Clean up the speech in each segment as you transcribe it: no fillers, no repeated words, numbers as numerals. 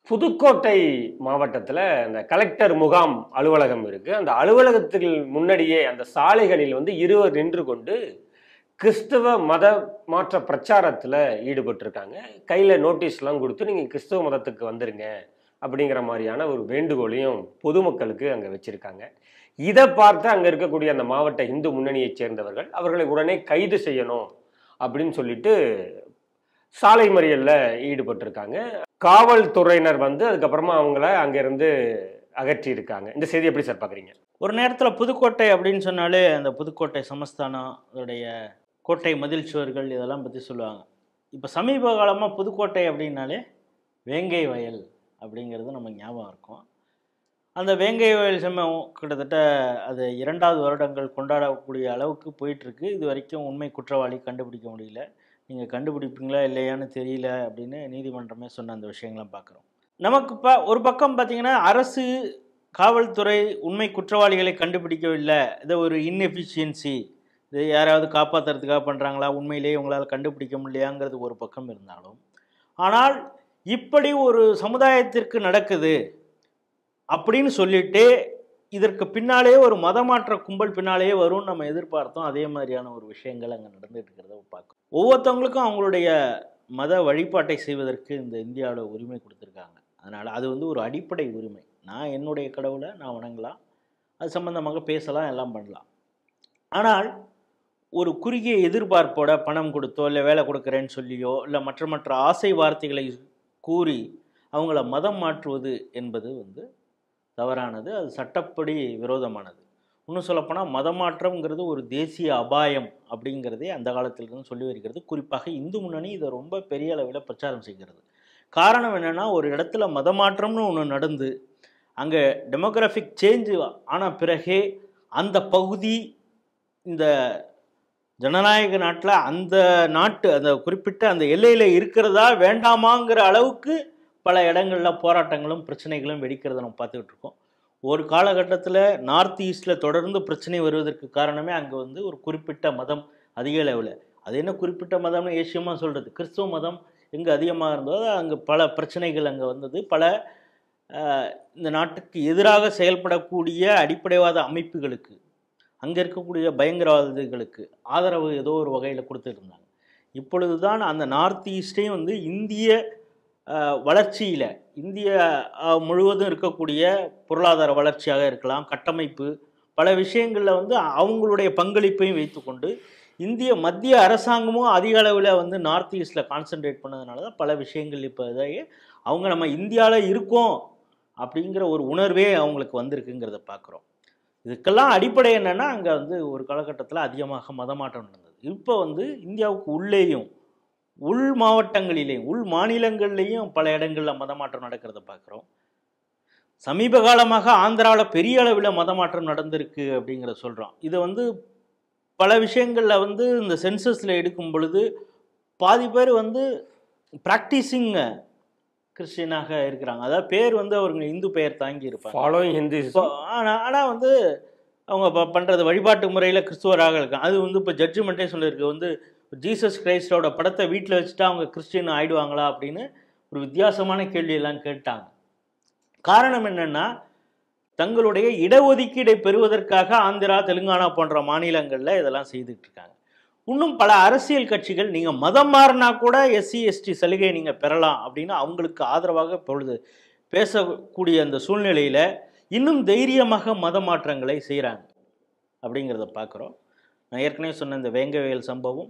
புதுக்கோட்டை மாவட்டத்துல இந்த கலெக்டர் முகாம் அலுவலகம் இருக்கு. அந்த அலுவலகத்தில் முன்னாடியே அந்த சாலைகளில் வந்து இருவர் நின்று கொண்டு கிறிஸ்தவ மத மாற்ற பிரச்சாரத்துல ஈடுபட்டிருக்காங்க. கையில நோட்டீஸ்லாம் கொடுத்து நீங்க கிறிஸ்தவ மதத்துக்கு வந்துருங்க அப்படிங்கிற மாதிரியான ஒரு வேண்டுகோளையும் பொதுமக்களுக்கு அங்க வச்சிருக்காங்க. இதை பார்த்து அங்க இருக்கக்கூடிய அந்த மாவட்ட இந்து முன்னணியைச் சேர்ந்தவர்கள் அவர்களை உடனே கைது செய்யணும் அப்படின்னு சொல்லிட்டு சாலை மறியல்ல ஈடுபட்டிருக்காங்க. காவல்துறையினர் வந்து அதுக்கப்புறமா அவங்கள அங்கிருந்து அகற்றி இருக்காங்க. இந்த செய்தி எப்படி சார் பாக்குறீங்க? ஒரு நேரத்தில் புதுக்கோட்டை அப்படின்னு சொன்னாலே அந்த புதுக்கோட்டை சமஸ்தானம் அதோடைய கோட்டை மதில் சுவர்கள் இதெல்லாம் பற்றி சொல்லுவாங்க. இப்போ சமீப காலமாக புதுக்கோட்டை அப்படின்னாலே வேங்கை வயல் அப்படிங்கிறது நம்ம ஞாபகம் இருக்கும். அந்த வேங்கை வயல் சம்பவம் கிட்டத்தட்ட அது 2வது வருடங்கள் கொண்டாடக்கூடிய அளவுக்கு போயிட்டுருக்கு. இது வரைக்கும் உண்மை குற்றவாளி கண்டுபிடிக்க முடியல. நீங்கள் கண்டுபிடிப்பீங்களா இல்லையான்னு தெரியல அப்படின்னு நீதிமன்றமே சொன்ன அந்த விஷயங்கள்லாம் பார்க்குறோம். நமக்கு ஒரு பக்கம் பார்த்திங்கன்னா அரசு காவல்துறை உண்மை குற்றவாளிகளை கண்டுபிடிக்கவில்லை, இதை ஒரு இன்எஃபிஷியன்சி, இது யாராவது காப்பாற்றுறதுக்காக பண்ணுறாங்களா, உண்மையிலேயே உங்களால் கண்டுபிடிக்க முடியலையாங்கிறது ஒரு பக்கம் இருந்தாலும், ஆனால் இப்படி ஒரு சமுதாயத்திற்கு நடக்குது அப்படின்னு சொல்லிட்டு இதற்கு பின்னாலே ஒரு மதமாற்ற கும்பல் பின்னாலேயே வரும்னு நம்ம எதிர்பார்த்தோம். அதே மாதிரியான ஒரு விஷயங்கள் அங்கே நடந்துட்டு இருக்கிறத பார்க்கும். ஒவ்வொருத்தவங்களுக்கும் அவங்களுடைய மத வழிபாட்டை செய்வதற்கு இந்த இந்தியாவில் உரிமை கொடுத்துருக்காங்க. அதனால் அது வந்து ஒரு அடிப்படை உரிமை. நான் என்னுடைய கடவுளை நான் வணங்கலாம், அது சம்பந்தமாக பேசலாம், எல்லாம் பண்ணலாம். ஆனால் ஒரு குறுகிய எதிர்பார்ப்போட பணம் கொடுத்தோ இல்லை வேலை கொடுக்குறேன்னு சொல்லியோ இல்லை மற்ற ஆசை வார்த்தைகளை கூறி அவங்கள மதம் மாற்றுவது என்பது வந்து தவறானது, அது சட்டப்படி விரோதமானது. இன்னும் சொல்லப்போனால் மதமாற்றம்ங்கிறது ஒரு தேசிய அபாயம் அப்படிங்கிறதே அந்த காலத்திலிருந்து சொல்லி வருகிறது. குறிப்பாக இந்து முன்னணி இதை ரொம்ப பெரிய அளவில் பிரச்சாரம் செய்கிறது. காரணம் என்னென்னா, ஒரு இடத்துல மதமாற்றம்னு ஒன்று நடந்து அங்கே டெமோகிராஃபிக் சேஞ்சு ஆன பிறகே அந்த பகுதி இந்த ஜனநாயக நாட்டில் அந்த குறிப்பிட்ட அந்த எல்லையில் இருக்கிறதா வேண்டாமாங்கிற அளவுக்கு பல இடங்களில் போராட்டங்களும் பிரச்சனைகளும் வெடிக்கிறத நம்ம பார்த்துக்கிட்டு இருக்கோம். ஒரு காலகட்டத்தில் நார்த் ஈஸ்டில் தொடர்ந்து பிரச்சனை வருவதற்கு காரணமே அங்கே வந்து ஒரு குறிப்பிட்ட மதம் அதிக அளவில், அது என்ன குறிப்பிட்ட மதம்னு ஏசியமாக சொல்கிறது, கிறிஸ்துவ மதம் எங்கே அதிகமாக இருந்ததோ அங்கே பல பிரச்சனைகள் அங்கே வந்தது. பல இந்த நாட்டுக்கு எதிராக செயல்படக்கூடிய அடிப்படைவாத அமைப்புகளுக்கு, அங்கே இருக்கக்கூடிய பயங்கரவாதிகளுக்கு ஆதரவு ஏதோ ஒரு வகையில் கொடுத்துருந்தாங்க. இப்பொழுது தான் அந்த நார்த் ஈஸ்டையும் வந்து இந்திய வளர்ச்சியில், இந்திய முழுவதும் இருக்கக்கூடிய பொருளாதார வளர்ச்சியாக இருக்கலாம், கட்டமைப்பு, பல விஷயங்களில் வந்து அவங்களுடைய பங்களிப்பையும் வைத்துக்கொண்டு இந்திய மத்திய அரசாங்கமும் அதிக அளவில் வந்து நார்த் ஈஸ்டில் கான்சன்ட்ரேட் பண்ணதுனால தான் பல விஷயங்கள் இப்போ இதாகி அவங்க நம்ம இந்தியாவில் இருக்கோம் அப்படிங்கிற ஒரு உணர்வே அவங்களுக்கு வந்திருக்குங்கிறத பார்க்குறோம். இதுக்கெல்லாம் அடிப்படை என்னென்னா, அங்கே வந்து ஒரு காலகட்டத்தில் அதிகமாக மதமாற்றம் நடந்தது. இப்போ வந்து இந்தியாவுக்கு உள்ளேயும் உள் மாவட்டங்களிலேயும் உள் மாநிலங்கள்லேயும் பல இடங்களில் மதமாற்றம் நடக்கிறத பார்க்குறோம். சமீப காலமாக ஆந்திராவில் பெரிய அளவில் மதமாற்றம் நடந்திருக்கு அப்படிங்கிறத சொல்கிறோம். இதை வந்து பல விஷயங்களில் வந்து இந்த சென்சஸில் எடுக்கும் பொழுது பாதி பேர் வந்து ப்ராக்டிஸிங் கிறிஸ்டியனாக இருக்கிறாங்க. அதாவது பேர் வந்து அவருங்க இந்து பெயர் தாங்கி இருப்பாங்க, ஃபாலோயிங் ஹிந்து. ஆனால் வந்து அவங்க பண்ணுறது வழிபாட்டு முறையில் கிறிஸ்துவராக இருக்காங்க. அது வந்து இப்போ ஜட்ஜ்மெண்ட்டே சொல்லியிருக்கு, வந்து ஜீசஸ் கிரைஸ்டோட படத்தை வீட்டில் வச்சுட்டா அவங்க கிறிஸ்டியன் ஆயிடுவாங்களா அப்படின்னு ஒரு வித்தியாசமான கேள்வியெல்லாம் கேட்டாங்க. காரணம் என்னென்னா, தங்களுடைய இடஒதுக்கீடை பெறுவதற்காக ஆந்திரா, தெலுங்கானா போன்ற மாநிலங்களில் இதெல்லாம் செய்துட்டு இருக்காங்க. இன்னும் பல அரசியல் கட்சிகள் நீங்கள் மதம் மாறினா கூட எஸ்சி எஸ்டி சலுகையை நீங்கள் பெறலாம் அப்படின்னு அவங்களுக்கு ஆதரவாக பொழுது பேசக்கூடிய அந்த சூழ்நிலையில் இன்னும் தைரியமாக மத மாற்றங்களை செய்கிறாங்க அப்படிங்கிறத பார்க்குறோம். நான் ஏற்கனவே சொன்ன இந்த வேங்கை வயல் சம்பவம்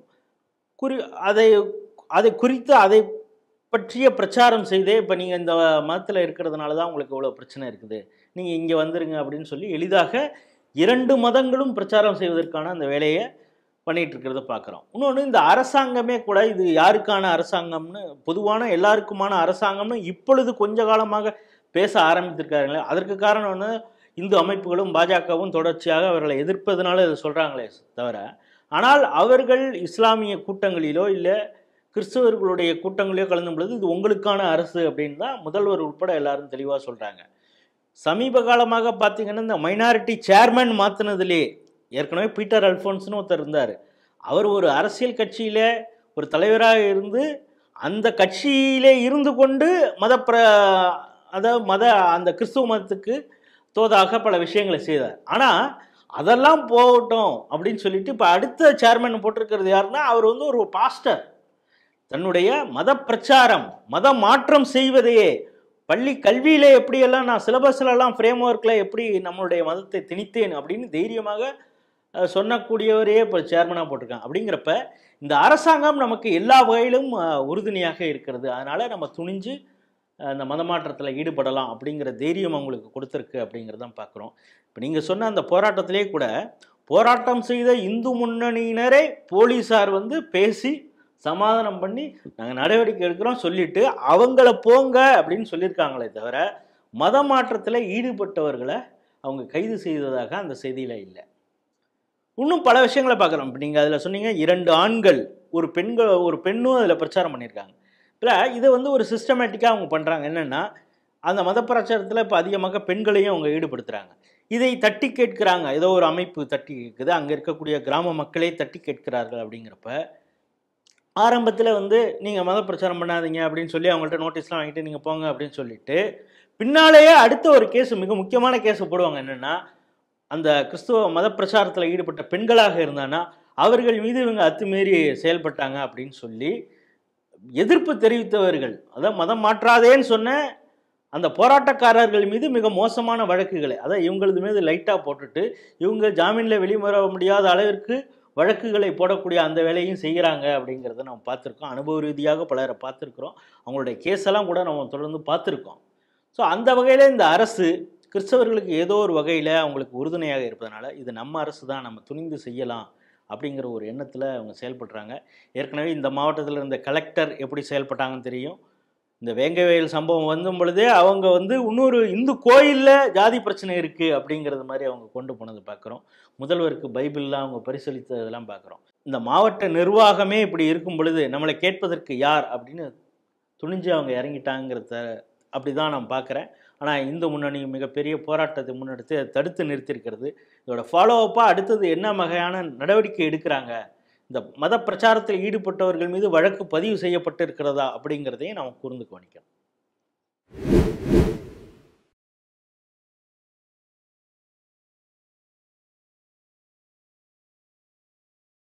அதை குறித்து அதை பற்றிய பிரச்சாரம் செய்தே இப்போ நீங்கள் இந்த மதத்தில் இருக்கிறதுனால தான் உங்களுக்கு இவ்வளோ பிரச்சனை இருக்குது, நீங்கள் இங்கே வந்துருங்க அப்படின்னு சொல்லி எளிதாக 2 மதங்களும் பிரச்சாரம் செய்வதற்கான அந்த வேலையை பண்ணிகிட்டு இருக்கிறத பார்க்குறோம். இன்னொன்று, இந்த அரசாங்கமே கூட இது யாருக்கான அரசாங்கம்னு, பொதுவான எல்லாருக்குமான அரசாங்கம்னு இப்பொழுது கொஞ்ச காலமாக பேச ஆரம்பித்திருக்காங்களே, அதற்கு காரணம் ஒன்று இந்து அமைப்புகளும் பாஜகவும் தொடர்ச்சியாக அவர்களை எதிர்ப்பதனால இதை சொல்கிறாங்களே தவிர, ஆனால் அவர்கள் இஸ்லாமிய கூட்டங்களிலோ இல்லை கிறிஸ்தவர்களுடைய கூட்டங்களிலோ கலந்தும் பொழுது இது உங்களுக்கான அரசு அப்படின்னு தான் முதல்வர் உட்பட எல்லாரும் தெளிவாக சொல்கிறாங்க. சமீப காலமாக பார்த்தீங்கன்னா இந்த மைனாரிட்டி சேர்மன் மாற்றினதுலே, ஏற்கனவே பீட்டர் அல்ஃபோன்ஸ்னு ஒருத்தர் இருந்தார், அவர் ஒரு அரசியல் கட்சியில் ஒரு தலைவராக இருந்து அந்த கட்சியிலே இருந்து கொண்டு அதாவது அந்த கிறிஸ்துவ மதத்துக்கு தோதாக பல விஷயங்களை செய்தார். ஆனால் அதெல்லாம் போகட்டும் அப்படின்னு சொல்லிட்டு இப்போ அடுத்த சேர்மன் போட்டிருக்கிறது யாருன்னா, அவர் வந்து ஒரு பாஸ்டர். தன்னுடைய மத பிரச்சாரம், மத மாற்றம் செய்வதையே பள்ளி கல்வியிலே எப்படியெல்லாம் நான் சிலபஸ்லாம் ஃப்ரேம் ஒர்க்கில் எப்படி நம்மளுடைய மதத்தை திணித்தேன் அப்படின்னு தைரியமாக சொல்லக்கூடியவரையே இப்போ சேர்மனாக போட்டிருக்காங்க. அப்படிங்கிறப்ப இந்த அரசாங்கம் நமக்கு எல்லா வகையிலும் உறுதுணையாக இருக்கிறது. அதனால் நம்ம துணிஞ்சு அந்த மதமாற்றத்தில் ஈடுபடலாம் அப்படிங்கிற தைரியம் அவங்களுக்கு கொடுத்துருக்கு அப்படிங்கிறதான் பார்க்குறோம். இப்போ நீங்கள் சொன்ன அந்த போராட்டத்திலே கூட போராட்டம் செய்த இந்து முன்னணியினரே போலீஸார் வந்து பேசி சமாதானம் பண்ணி நாங்கள் நடவடிக்கை எடுக்கிறோம் சொல்லிட்டு அவங்கள போங்க அப்படின்னு சொல்லியிருக்காங்களே தவிர மத மாற்றத்தில் ஈடுபட்டவர்களை அவங்க கைது செய்ததாக அந்த செய்தியில் இல்லை. இன்னும் பல விஷயங்களை பார்க்குறோம். இப்போ நீங்கள் அதில் சொன்னீங்க 2 ஆண்கள் ஒரு பெண்ணும் அதில் பிரச்சாரம் பண்ணியிருக்காங்க. இல்லை, இதை வந்து ஒரு சிஸ்டமேட்டிக்காக அவங்க பண்ணுறாங்க. என்னென்னா, அந்த மத பிரச்சாரத்தில் இப்போ அதிகமாக பெண்களையும் அவங்க ஈடுபடுத்துகிறாங்க. இதை தட்டி கேட்குறாங்க. ஏதோ ஒரு அமைப்பு தட்டி கேட்குது, அங்கே இருக்கக்கூடிய கிராம மக்களே தட்டி கேட்கிறார்கள். அப்படிங்கிறப்ப ஆரம்பத்தில் வந்து நீங்கள் மத பிரச்சாரம் பண்ணாதீங்க அப்படின்னு சொல்லி அவங்கள்ட்ட நோட்டீஸ்லாம் வாங்கிட்டு நீங்கள் போங்க அப்படின்னு சொல்லிட்டு பின்னாலேயே அடுத்த ஒரு கேஸ், மிக முக்கியமான கேஸை போடுவாங்க. என்னென்னா, அந்த கிறிஸ்துவ மத பிரச்சாரத்தில் ஈடுபட்ட பெண்களாக இருந்தானா அவர்கள் மீது இவங்க அத்துமீறி செயல்பட்டாங்க அப்படின்னு சொல்லி எதிர்ப்பு தெரிவித்தவர்கள், அதாவது மதம் மாற்றாதேன்னு சொன்ன அந்த போராட்டக்காரர்கள் மீது மிக மோசமான வழக்குகளை, அதாவது இவங்களது மீது லைட்டாக போட்டுட்டு இவங்க ஜாமீனில் வெளிவர முடியாத அளவிற்கு வழக்குகளை போடக்கூடிய அந்த வேலையும் செய்கிறாங்க அப்படிங்கிறத நம்ம பார்த்துருக்கோம். அனுபவ ரீதியாக பலரை பார்த்துருக்குறோம். அவங்களுடைய கேஸெல்லாம் கூட நம்ம தொடர்ந்து பார்த்துருக்கோம். ஸோ அந்த வகையில் இந்த அரசு கிறிஸ்தவர்களுக்கு ஏதோ ஒரு வகையில் அவங்களுக்கு உறுதுணையாக இருப்பதனால இது நம்ம அரசு தான், நம்ம துணிந்து செய்யலாம் அப்படிங்கிற ஒரு எண்ணத்தில் அவங்க செயல்படுறாங்க. ஏற்கனவே இந்த மாவட்டத்தில் இருந்த கலெக்டர் எப்படி செயல்பட்டாங்கன்னு தெரியும். இந்த வேங்கை வயல் சம்பவம் வந்தும் பொழுதே அவங்க வந்து இன்னொரு இந்து கோயிலில் ஜாதி பிரச்சனை இருக்குது அப்படிங்கிறது மாதிரி அவங்க கொண்டு போனது பார்க்குறோம். முதல்வருக்கு பைபிள்லாம் அவங்க பரிசீலித்ததெல்லாம் பார்க்குறோம். இந்த மாவட்ட நிர்வாகமே இப்படி இருக்கும் பொழுது நம்மளை கேட்பதற்கு யார் அப்படின்னு துணிஞ்சு அவங்க இறங்கிட்டாங்கிறத அப்படி தான் நான் பார்க்குறேன். ஆனால் இந்து முன்னணி மிகப்பெரிய போராட்டத்தை முன்னெடுத்து அதை தடுத்து நிறுத்தியிருக்கிறது. இதோட ஃபாலோ அப்பாக அடுத்தது என்ன வகையான நடவடிக்கை எடுக்கிறாங்க, இந்த மத பிரச்சாரத்தில் ஈடுபட்டவர்கள் மீது வழக்கு பதிவு செய்யப்பட்டு இருக்கிறதா அப்படிங்கிறதையும் நாம் கூர்ந்து கவனிக்கிறோம்.